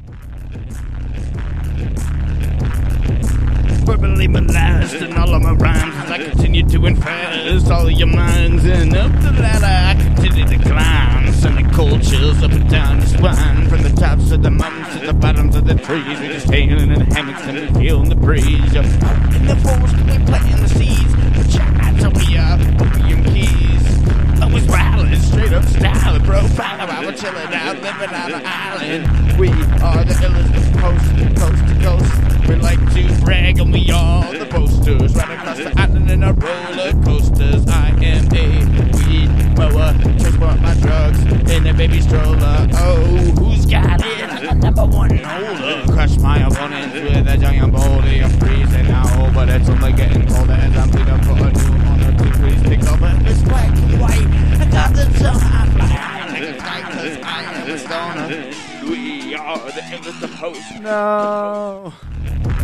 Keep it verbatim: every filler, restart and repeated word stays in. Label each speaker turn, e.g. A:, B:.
A: Verbally molest in all of my rhymes as I continue to infest all of your minds. And up the ladder I continue to climb, sending cold chills up and down your spine. From the tops of the mountains to the bottoms of the trees, we're just hanging in the hammocks and we're feeling the breeze. Yo, out in the forest we're planting the seeds for Chitopia, opium keys. I was wildin', straight up styling, profiling while we're chillin' out, living on an island. We are the illest coast, coast to coast. We like to brag and we are the boasters, right across the island in our roller coasters. I am a weed mower, transport my drugs in a baby stroller. Oh, who's got it? I'm the number one holder. Crush my opponents with a giant boulder. I'm freezing now, but it's only getting colder as I'm bleeding for a new honor. Please take over. It's black and white. I got the sun. I fly high like a kite 'cause I am a stoner. We are the illest of hosts. No.